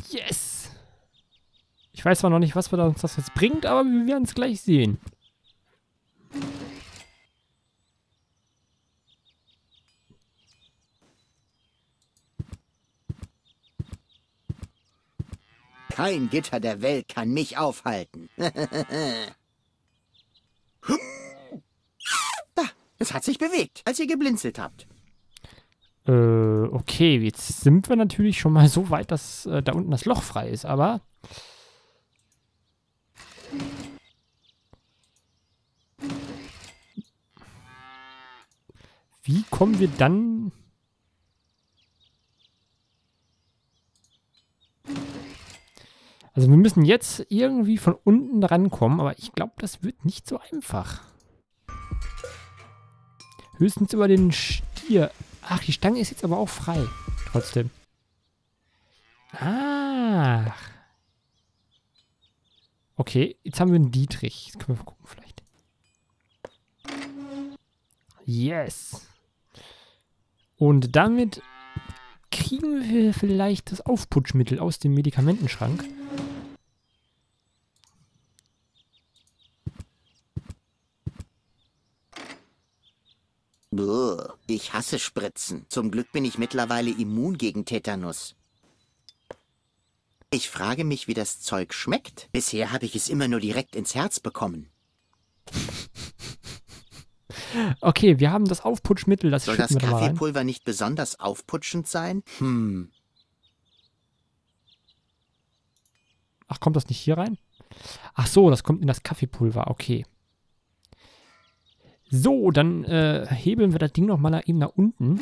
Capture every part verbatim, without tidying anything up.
Yes! Ich weiß zwar noch nicht, was uns das jetzt bringt, aber wir werden es gleich sehen. Kein Gitter der Welt kann mich aufhalten. Da, es hat sich bewegt, als ihr geblinzelt habt. Äh, okay, jetzt sind wir natürlich schon mal so weit, dass äh, da unten das Loch frei ist, aber... Wie kommen wir dann... Also wir müssen jetzt irgendwie von unten rankommen, aber ich glaube, das wird nicht so einfach. Höchstens über den Stier. Ach, die Stange ist jetzt aber auch frei. Trotzdem. Ach. Okay, jetzt haben wir einen Dietrich. Jetzt können wir mal gucken vielleicht. Yes. Und damit kriegen wir vielleicht das Aufputschmittel aus dem Medikamentenschrank. Buh, ich hasse Spritzen. Zum Glück bin ich mittlerweile immun gegen Tetanus. Ich frage mich, wie das Zeug schmeckt. Bisher habe ich es immer nur direkt ins Herz bekommen. Okay, wir haben das Aufputschmittel, das Soll schütten das wir da mal rein. Kaffeepulver nicht besonders aufputschend sein? Hm. Ach, kommt das nicht hier rein? Ach so, das kommt in das Kaffeepulver, okay. So, dann äh, hebeln wir das Ding noch mal eben nach unten.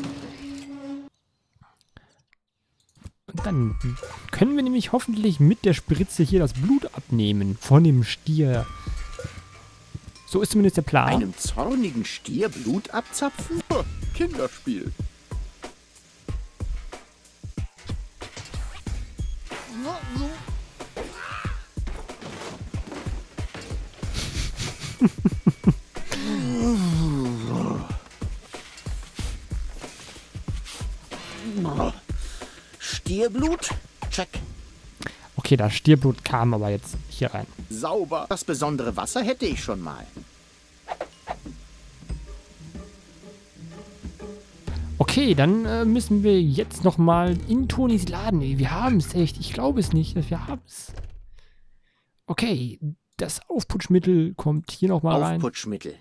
Und dann können wir nämlich hoffentlich mit der Spritze hier das Blut abnehmen von dem Stier. So ist zumindest der Plan. Einem zornigen Stier Blut abzapfen? Ha, Kinderspiel. Stierblut? Check. Okay, das Stierblut kam aber jetzt hier rein. Sauber. Das besondere Wasser hätte ich schon mal. Okay, dann äh, müssen wir jetzt noch mal in Tonis Laden. Ey, wir haben es echt. Ich glaube es nicht, dass wir haben es. Okay, das Aufputschmittel kommt hier noch mal rein. Aufputschmittel.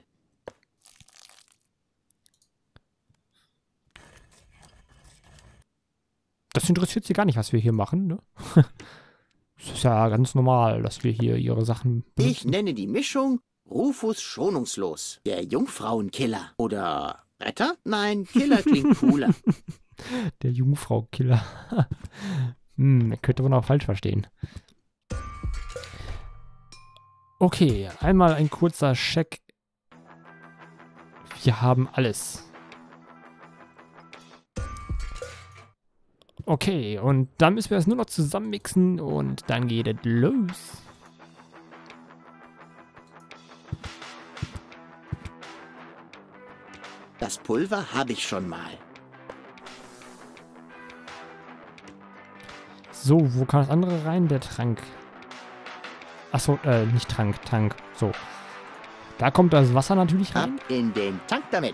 Das interessiert sie gar nicht, was wir hier machen, ne? Das ist ja ganz normal, dass wir hier ihre Sachen benutzen. Ich nenne die Mischung Rufus schonungslos. Der Jungfrauenkiller. Oder Retter? Nein, Killer klingt cooler. Der Jungfrau-Killer. Hm, könnte man auch falsch verstehen. Okay, einmal ein kurzer Check. Wir haben alles. Okay, und dann müssen wir das nur noch zusammenmixen und dann geht es los. Das Pulver habe ich schon mal. So, wo kann das andere rein? Der Trank. Achso, äh, nicht Trank, Tank. So. Da kommt das Wasser natürlich Ab rein. in den Tank damit.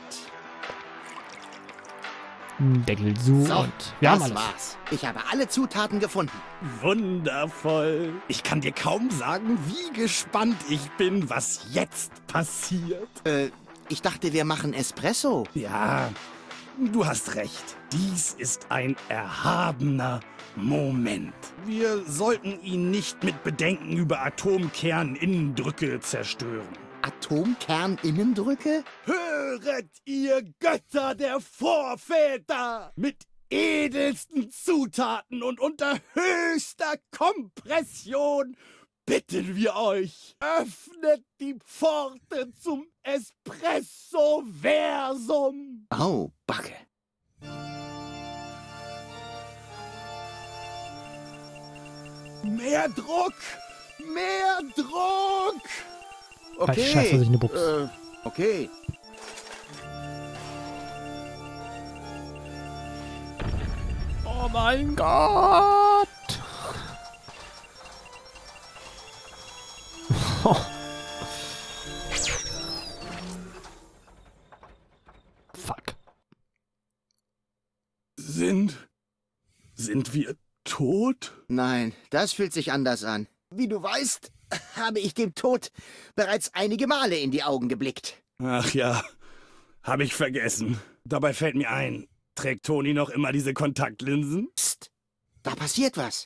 Deckel zu So, und wir haben das alles. war's. Ich habe alle Zutaten gefunden. Wundervoll. Ich kann dir kaum sagen, wie gespannt ich bin, was jetzt passiert. Äh, ich dachte, wir machen Espresso. Ja, du hast recht. Dies ist ein erhabener Moment. Wir sollten ihn nicht mit Bedenken über Atomkerninnendrücke zerstören. Atomkerninnendrücke? Höret, ihr Götter der Vorväter! Mit edelsten Zutaten und unter höchster Kompression bitten wir euch, öffnet die Pforte zum Espresso-Versum! Oh, Backe. Mehr Druck! Mehr Druck! Okay. Scheiße, sich eine Buchs. Äh, okay. Oh mein Gott! Sind... Sind wir tot? Nein, das fühlt sich anders an. Wie du weißt, habe ich dem Tod bereits einige Male in die Augen geblickt. Ach ja, habe ich vergessen. Dabei fällt mir ein, trägt Toni noch immer diese Kontaktlinsen? Psst, da passiert was.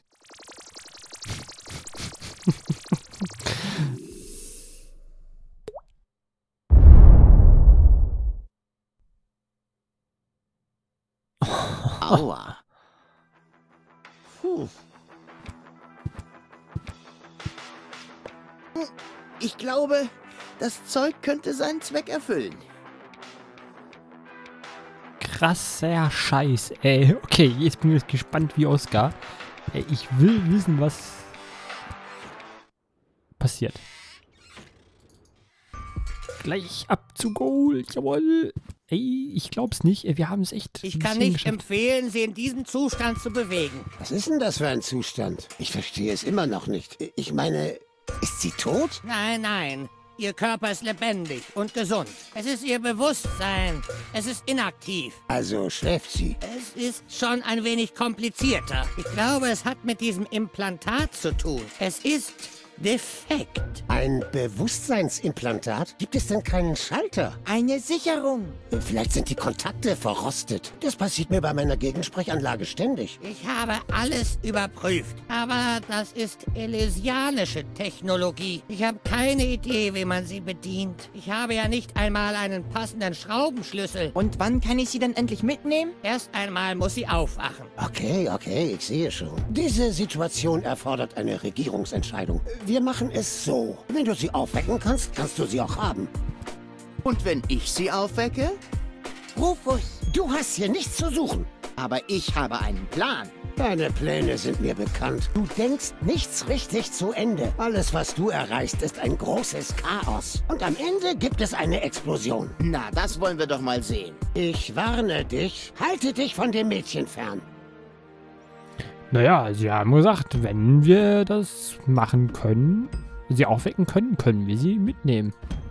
Aua. Puh. Ich glaube, das Zeug könnte seinen Zweck erfüllen. Krasser Scheiß, ey. Okay, jetzt bin ich gespannt wie Oscar. Ey, ich will wissen, was passiert. Gleich ab zu Gold, jawohl. Ey, ich glaub's nicht. Wir haben es echt. Ich kann nicht geschafft. empfehlen, sie in diesem Zustand zu bewegen. Was ist denn das für ein Zustand? Ich verstehe es immer noch nicht. Ich meine, ist sie tot? Nein, nein. Ihr Körper ist lebendig und gesund. Es ist ihr Bewusstsein. Es ist inaktiv. Also schläft sie. Es ist schon ein wenig komplizierter. Ich glaube, es hat mit diesem Implantat zu tun. Es ist defekt. Ein Bewusstseinsimplantat? Gibt es denn keinen Schalter? Eine Sicherung. Vielleicht sind die Kontakte verrostet. Das passiert mir bei meiner Gegensprechanlage ständig. Ich habe alles überprüft. Aber das ist elysianische Technologie. Ich habe keine Idee, wie man sie bedient. Ich habe ja nicht einmal einen passenden Schraubenschlüssel. Und wann kann ich sie denn endlich mitnehmen? Erst einmal muss sie aufwachen. Okay, okay, ich sehe schon. Diese Situation erfordert eine Regierungsentscheidung. Wir machen es so. Wenn du sie aufwecken kannst, kannst du sie auch haben. Und wenn ich sie aufwecke? Rufus, du hast hier nichts zu suchen. Aber ich habe einen Plan. Deine Pläne sind mir bekannt. Du denkst nichts richtig zu Ende. Alles, was du erreichst, ist ein großes Chaos. Und am Ende gibt es eine Explosion. Na, das wollen wir doch mal sehen. Ich warne dich. Halte dich von dem Mädchen fern. Naja, sie haben gesagt, wenn wir das machen können, sie aufwecken können, können wir sie mitnehmen.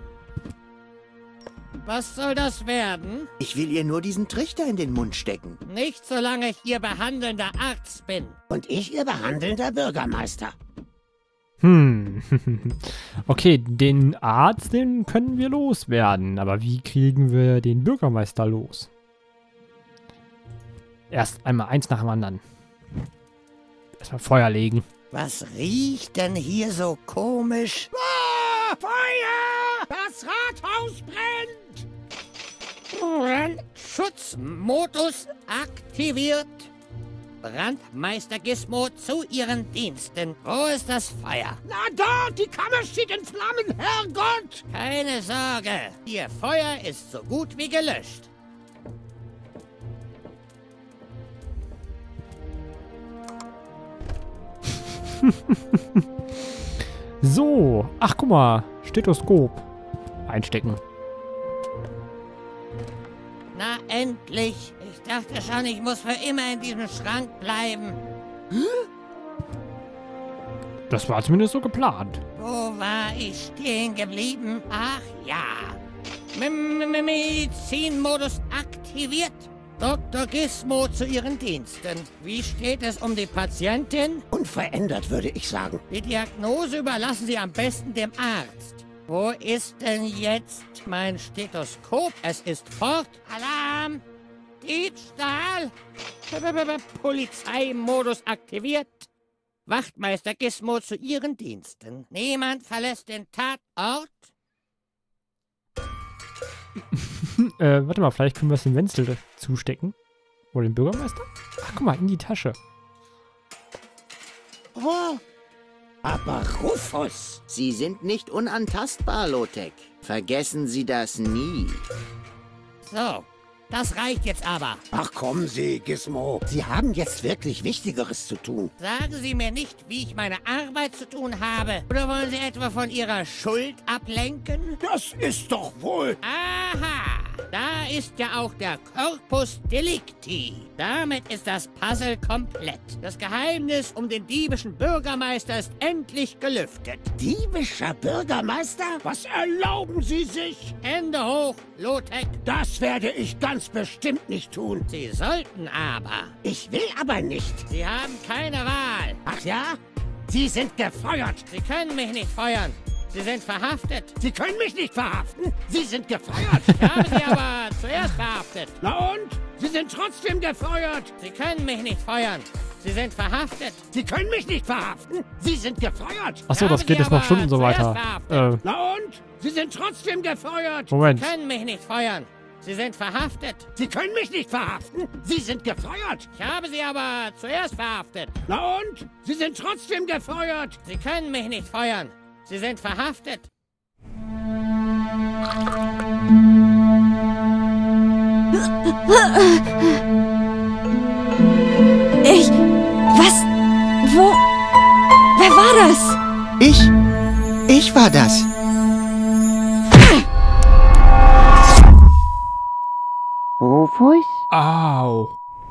Was soll das werden? Ich will ihr nur diesen Trichter in den Mund stecken. Nicht solange ich ihr behandelnder Arzt bin. Und ich ihr behandelnder Bürgermeister. Hm. Okay, den Arzt, den können wir loswerden. Aber wie kriegen wir den Bürgermeister los? Erst einmal eins nach dem anderen. Erstmal Feuer legen. Was riecht denn hier so komisch? Ah, Feuer! Das Rathaus brennt! Brandschutzmodus aktiviert. Brandmeister Gizmo zu Ihren Diensten. Wo ist das Feuer? Na dort, die Kammer steht in Flammen, Herrgott! Keine Sorge, Ihr Feuer ist so gut wie gelöscht. So, ach guck mal, Stethoskop einstecken. Na endlich. Ich dachte schon, ich muss für immer in diesem Schrank bleiben. Das war zumindest so geplant. Wo war ich stehen geblieben? Ach ja. M- M- Medizinmodus aktiviert. Doktor Gizmo zu Ihren Diensten. Wie steht es um die Patientin? Unverändert, würde ich sagen. Die Diagnose überlassen Sie am besten dem Arzt. Wo ist denn jetzt mein Stethoskop? Es ist fort. Alarm! Diebstahl! Polizeimodus aktiviert. Wachtmeister Gizmo zu Ihren Diensten. Niemand verlässt den Tatort. äh, warte mal, vielleicht können wir es dem Wenzel zustecken. Oder dem Bürgermeister? Ach, guck mal, in die Tasche. Oh. Aber Rufus! Sie sind nicht unantastbar, Lotek. Vergessen Sie das nie. So, das reicht jetzt aber. Ach kommen Sie, Gizmo. Sie haben jetzt wirklich Wichtigeres zu tun. Sagen Sie mir nicht, wie ich meine Arbeit zu tun habe. Oder wollen Sie etwa von Ihrer Schuld ablenken? Das ist doch wohl... Aha! Da ist ja auch der Corpus Delicti. Damit ist das Puzzle komplett. Das Geheimnis um den diebischen Bürgermeister ist endlich gelüftet. Diebischer Bürgermeister? Was erlauben Sie sich? Hände hoch, Lothek. Das werde ich ganz bestimmt nicht tun. Sie sollten aber. Ich will aber nicht. Sie haben keine Wahl. Ach ja? Sie sind gefeuert. Sie können mich nicht feuern. Sie sind verhaftet. Sie können mich nicht verhaften. Sie sind gefeuert. Ich habe Sie aber zuerst verhaftet. Na und? Sie sind trotzdem gefeuert. Sie können mich nicht feuern. Sie sind verhaftet. Sie können mich nicht verhaften. Sie sind gefeuert. Achso, Ich das habe geht Sie jetzt noch aber Stunden so zuerst weiter. verhaftet. Äh, Na und? Sie sind trotzdem gefeuert. Moment. Sie können mich nicht feuern. Sie sind verhaftet. Sie können mich nicht verhaften. Sie sind gefeuert. Ich habe Sie aber zuerst verhaftet. Na und? Sie sind trotzdem gefeuert. Sie können mich nicht feuern. Sie sind verhaftet. Ich... Was? Wo? Wer war das? Ich? Ich war das. Rufus? au.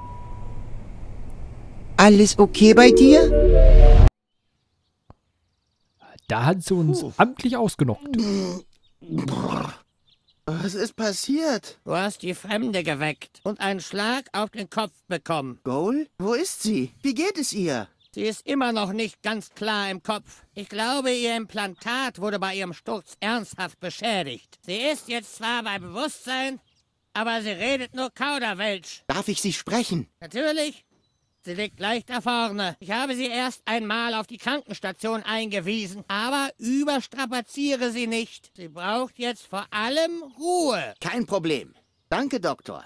Alles okay bei dir? Da hat sie uns amtlich ausgenockt. Was ist passiert? Du hast die Fremde geweckt und einen Schlag auf den Kopf bekommen. Goal? Wo ist sie? Wie geht es ihr? Sie ist immer noch nicht ganz klar im Kopf. Ich glaube, ihr Implantat wurde bei ihrem Sturz ernsthaft beschädigt. Sie ist jetzt zwar bei Bewusstsein, aber sie redet nur Kauderwelsch. Darf ich Sie sprechen? Natürlich. Sie liegt gleich da vorne. Ich habe sie erst einmal auf die Krankenstation eingewiesen, aber überstrapaziere sie nicht. Sie braucht jetzt vor allem Ruhe. Kein Problem. Danke, Doktor.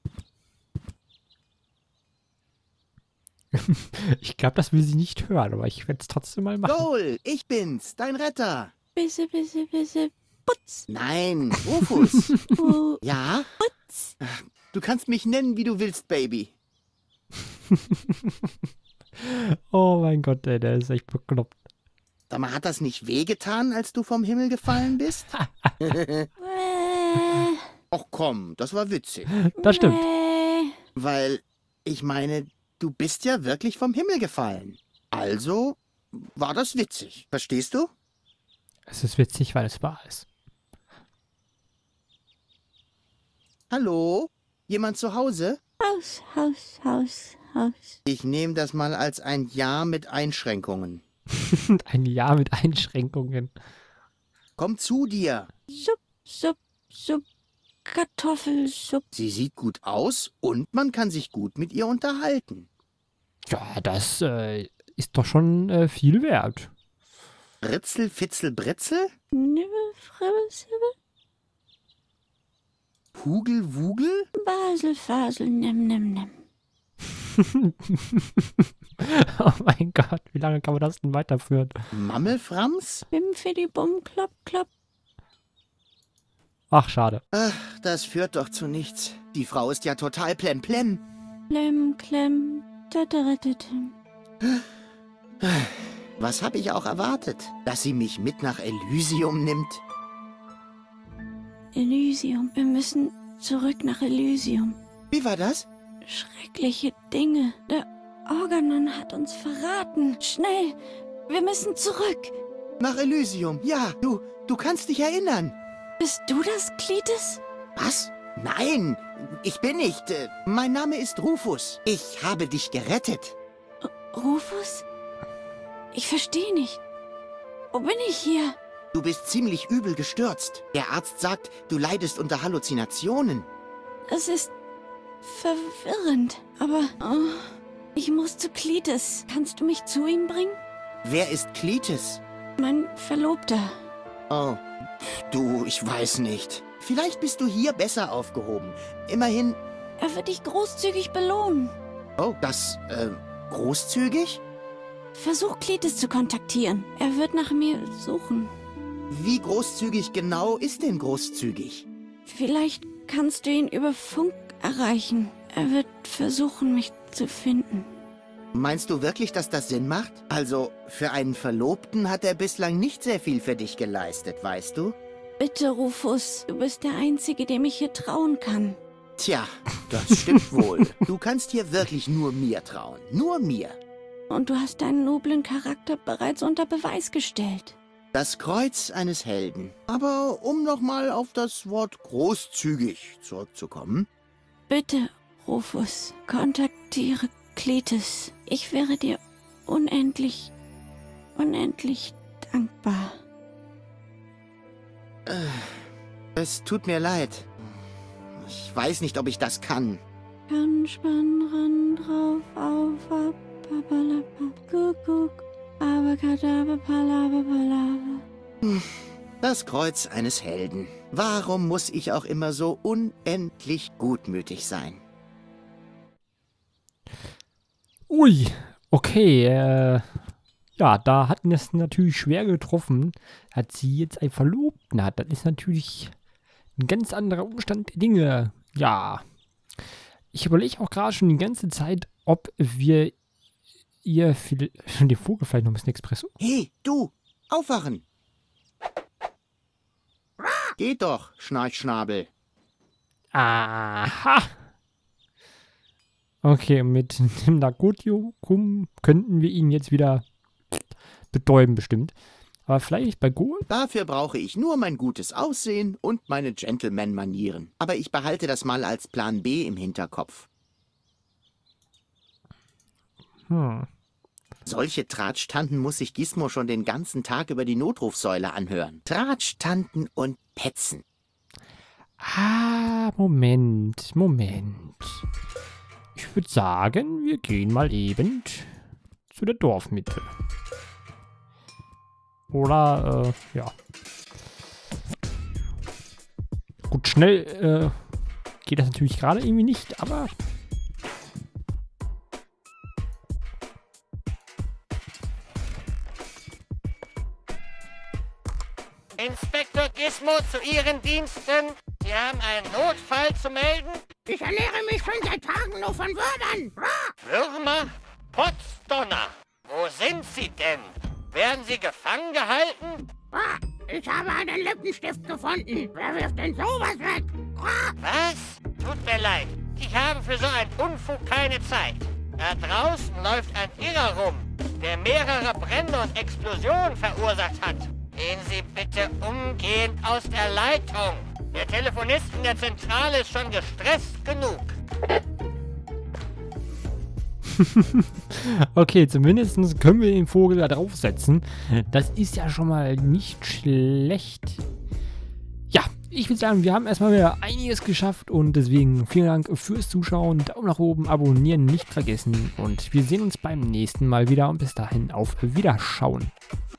Ich glaube, das will sie nicht hören, aber ich werde es trotzdem mal machen. Goal, ich bin's, dein Retter. Bisse, bisse, bisse, putz. Nein, Rufus. Oh, Ja? putz. Du kannst mich nennen, wie du willst, Baby. Oh mein Gott, ey, der ist echt bekloppt. Sag mal, hat das nicht wehgetan, als du vom Himmel gefallen bist? Äh, Och komm, das war witzig. Das stimmt. äh. Weil, ich meine, du bist ja wirklich vom Himmel gefallen. Also war das witzig. Verstehst du? Es ist witzig, weil es wahr ist. Hallo? Jemand zu Hause? Haus, Haus, Haus, Haus. Ich nehme das mal als ein Ja mit Einschränkungen. Ein Jahr mit Einschränkungen. Komm zu dir. Supp, Supp, Supp, Kartoffelsupp. Sie sieht gut aus und man kann sich gut mit ihr unterhalten. Ja, das äh, ist doch schon äh, viel wert. Ritzel, Fitzel, Britzel? Nibbel, Fribbel, Sibbel. Hugel, Wugel? Basel, Fasel, nimm, nimm, nimm. Oh mein Gott, wie lange kann man das denn weiterführen? Mammelframs? Bim, fidi, bum, klopp, klopp. Ach, schade. Ach, das führt doch zu nichts. Die Frau ist ja total plemplem. Klem, klemm, tataratetem. Was habe ich auch erwartet? Dass sie mich mit nach Elysium nimmt? Elysium. Wir müssen zurück nach Elysium. Wie war das? Schreckliche Dinge. Der Organon hat uns verraten. Schnell, wir müssen zurück. Nach Elysium, ja. Du, du kannst dich erinnern. Bist du das, Klites? Was? Nein, ich bin nicht. Äh, Mein Name ist Rufus. Ich habe dich gerettet. Rufus? Ich verstehe nicht. Wo bin ich hier? Du bist ziemlich übel gestürzt. Der Arzt sagt, du leidest unter Halluzinationen. Es ist verwirrend. Aber oh, ich muss zu Klites. Kannst du mich zu ihm bringen? Wer ist Klites? Mein Verlobter. Oh, du, ich weiß nicht. Vielleicht bist du hier besser aufgehoben. Immerhin... Er wird dich großzügig belohnen. Oh, das, äh, großzügig? Versuch Klites zu kontaktieren. Er wird nach mir suchen. Wie großzügig genau ist denn großzügig? Vielleicht kannst du ihn über Funk erreichen. Er wird versuchen, mich zu finden. Meinst du wirklich, dass das Sinn macht? Also, für einen Verlobten hat er bislang nicht sehr viel für dich geleistet, weißt du? Bitte, Rufus, du bist der Einzige, dem ich hier trauen kann. Tja, das stimmt wohl. Du kannst hier wirklich nur mir trauen. Nur mir. Und du hast deinen noblen Charakter bereits unter Beweis gestellt. Das Kreuz eines Helden. Aber um nochmal auf das Wort großzügig zurückzukommen. Bitte, Rufus, kontaktiere Cletus. Ich wäre dir unendlich, unendlich dankbar. Es tut mir leid. Ich weiß nicht, ob ich das kann. Kann spann ran drauf auf ab papalapa kuckuck abakadabra palabra palabra. Das Kreuz eines Helden. Warum muss ich auch immer so unendlich gutmütig sein? Ui, okay, äh, ja, da hat es natürlich schwer getroffen, hat sie jetzt einen Verlobten hat. Das ist natürlich ein ganz anderer Umstand der Dinge. Ja, ich überlege auch gerade schon die ganze Zeit, ob wir ihr viel, den Vogel vielleicht noch ein bisschen Espresso. Hey, du, aufwachen! Geht doch, Schnarchschnabel. Aha! Okay, mit dem Narkotikum könnten wir ihn jetzt wieder betäuben, bestimmt. Aber vielleicht bei Gold? Dafür brauche ich nur mein gutes Aussehen und meine Gentleman-Manieren. Aber ich behalte das mal als Plan B im Hinterkopf. Hm. Solche Tratschtanten muss sich Gizmo schon den ganzen Tag über die Notrufsäule anhören. Tratschtanten und Petzen. Ah, Moment, Moment. Ich würde sagen, wir gehen mal eben zu der Dorfmitte. Oder, äh, ja. Gut, schnell äh, geht das natürlich gerade irgendwie nicht, aber... Inspektor Gizmo zu Ihren Diensten. Sie haben einen Notfall zu melden? Ich ernähre mich schon seit Tagen nur von Würmern. Würmer? Potzdonner. Wo sind Sie denn? Werden Sie gefangen gehalten? Ich habe einen Lippenstift gefunden. Wer wirft denn sowas weg? Was? Tut mir leid. Ich habe für so einen Unfug keine Zeit. Da draußen läuft ein Irrer rum, der mehrere Brände und Explosionen verursacht hat. Gehen Sie bitte umgehend aus der Leitung. Der Telefonist in der Zentrale ist schon gestresst genug. Okay, zumindest können wir den Vogel da draufsetzen. Das ist ja schon mal nicht schlecht. Ja, ich würde sagen, wir haben erstmal wieder einiges geschafft und deswegen vielen Dank fürs Zuschauen. Daumen nach oben, abonnieren nicht vergessen und wir sehen uns beim nächsten Mal wieder und bis dahin auf Wiederschauen.